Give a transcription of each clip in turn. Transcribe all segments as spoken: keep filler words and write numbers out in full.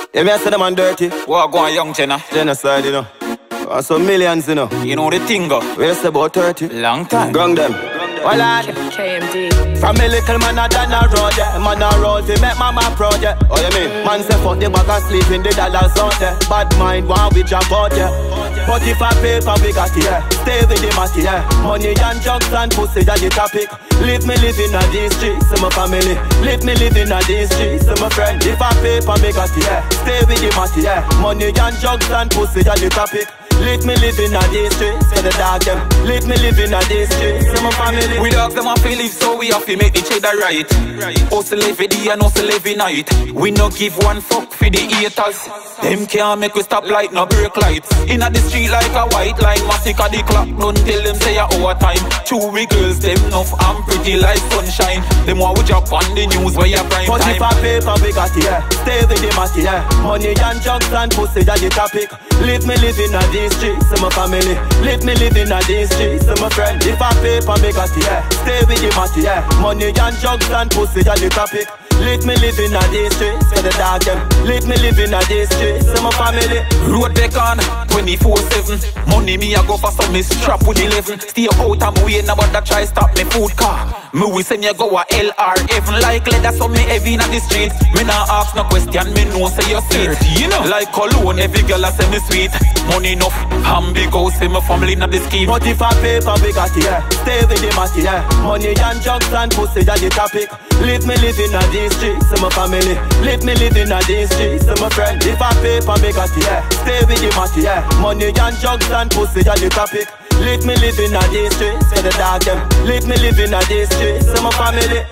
Yeah, me I say them man dirty. What go on, young Jenna? Genocide, you know. Uh, some millions, you know. You know the thing, go. We say about thirty. Long time. Gang them. Well, I K M D. from a little man I done a road, yeah. Man a road, they make mama proud, yeah. Oh, you mean? Man say fuck the bag and sleep in the dollars out there. Bad mind, one we jump out, yeah. But if I paper, we got it, yeah. Stay with the matty, yeah. Money and drugs and pussy, that's the topic. Leave me living on these streets, so my family. Leave me living on these streets, so my friend. If I paper, we got it, yeah. Stay with the matty, yeah. Money and drugs and pussy, that's the topic. Leave me living on these streets, for the dog them. Leave me living on these streets, so my family. We dogs them have to live, so we have to make the cheddar right. Hustle every day and hustle every night. We no give one fuck for the haters. Them can't make we stop light, no break lights. Inna the street like a white line, massacre the clock. Don't tell them say a overtime. Two we girls, them enough and pretty like sunshine. Them want we drop on the news where you prime but time. But if I paper, we got it, yeah. Stay with the matty, yeah. Money and drugs and pussy, that's the topic. Leave me living on these streets, so my family. Leave me living on these streets, so my friend. If I paper, me got it, yeah. Stay with the matty, yeah. Money and drugs and pussy, that's the topic. Leave me living on these streets, for the dog them. Leave me living on these streets, so my family. Road back on twenty-four seven. Money me I go for some me strap with eleven. Stay out I'm waiting about that try stop me food car. Me we send you go a L R even like leather so me heavy in the streets. Me not ask no question, me know say you're sweet. You know, like cologne, every girl I say me sweet. Money enough, I'm big house, say my family not the scheme. But if I paper, we got it, yeah. Stay with the matty, yeah. Money and drugs and pussy, that's the topic. Leave me living on these streets, so my family. Leave me living on these streets, so my friend. If I paper, we got it, yeah. Stay with the matty, yeah. Money and drugs and pussy, that's the topic. Leave me living on these streets, for the dog them. Leave me living on these streets, so my family.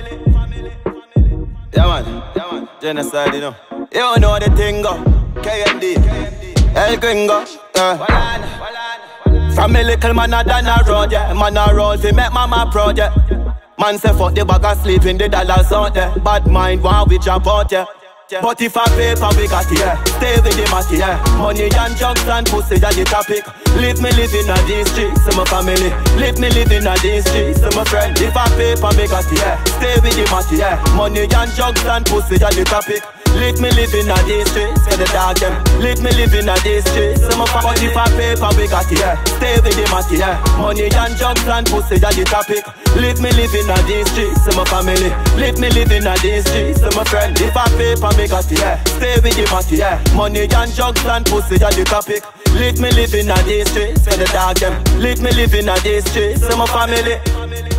Yeah man, yeah man. Genocide, you know. You don't know the thing go. K M D, El Gringo, yeah. From a little man I done a road, yeah. Man a road, they make mama proud, yeah. Man say fuck the bag and sleep in the dollars out there. Bad mind, one we jump out, yeah. But if I paper, we got it, yeah. Stay with the matty, yeah. Money and drugs and pussy, that's the topic. Leave me living on these streets, so my family. Leave me living on these streets, so my friend. If I paper, we got it, yeah. Stay with the matty, yeah. Money and drugs and pussy, that's the topic. Leave me living on these streets, for the dog them. Leave me living on these streets, so my family. But if I paper, we got it, yeah. Stay with the matty, yeah. Money and drugs and pussy, that's the topic. Leave me living on these streets, so my family. Leave me living on these streets, so my friend. If I paper, me got it, yeah. Stay with the matty, yeah. Money and drugs and pussy, that's the topic. Leave me living on these streets, for the dog them. Leave me living on these streets, so my family.